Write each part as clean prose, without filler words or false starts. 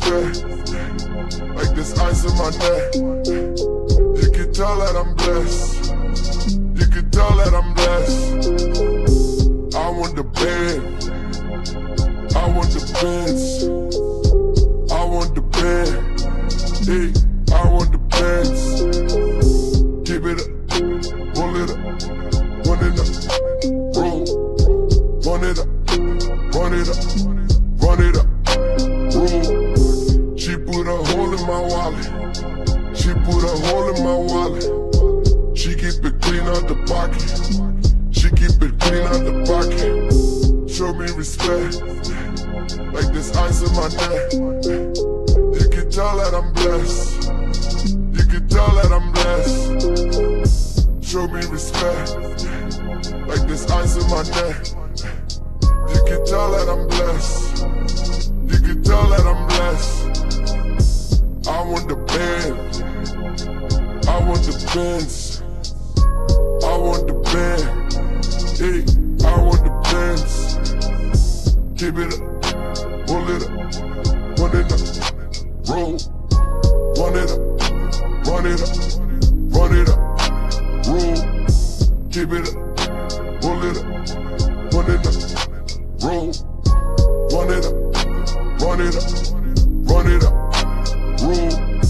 respect, like this ice in my neck. You can tell that I'm blessed. You can tell that I'm blessed. I want the bed, I want the Benz, I want the bed, hey, I want the Benz. Give it up, roll it up, run it up, roll, run it up, run it up, run it up, roll. She put a hole in my wallet, she put a hole in my wallet. She keep it clean out the pocket, she keep it clean out the pocket. Show me respect, like this ice in my neck. You can tell that I'm blessed, you can tell that I'm blessed. Show me respect, like this ice in my neck. You can tell that I'm blessed, you can tell that I'm blessed. I want the band, I want the Benz, I want the band, hey, I want the Benz. Keep it up, roll it up, run it up, roll, run it up, run it up, run it up, roll. Keep it up, roll it up, run it up, roll, run it up, run it up, run it up, roll.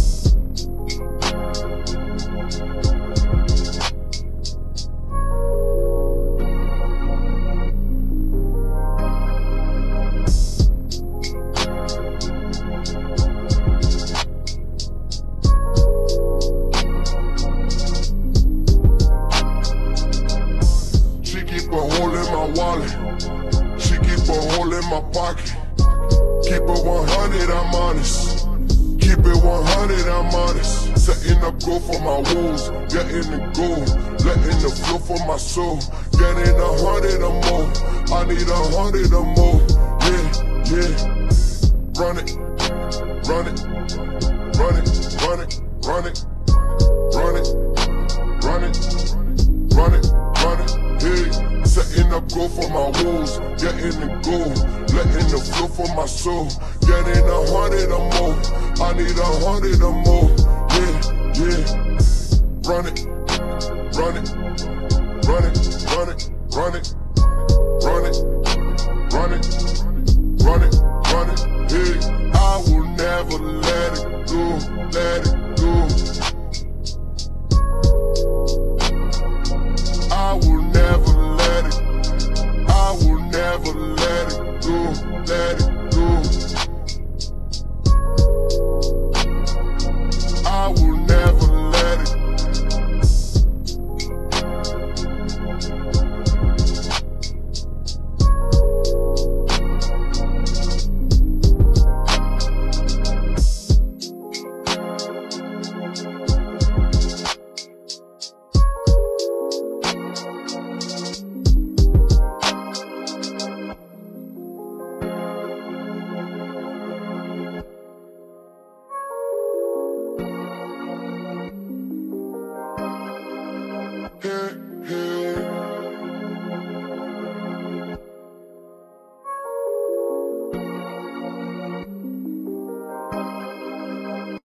Keep a hole in my wallet, she keep a hole in my pocket. Keep it 100, I'm honest. Keep it 100, I'm honest. Setting up goal for my wounds, getting the goal, letting the flow for my soul. Getting 100 or more, I need 100 or more. Yeah, yeah. Run it, run it, run it, run it, run it, run it, run it, run it, run it, hey. Setting up goal for my wounds, getting the goal, letting the flow for my soul. Getting 100 or more, I need 100 or more. Yeah, yeah. Run it, run it, run it, run it, run it, run it, run it, run it, run it, hey. I will never let it go, let it go. I will never let it, I will never let it go, let it go. I will never let it. Yeah.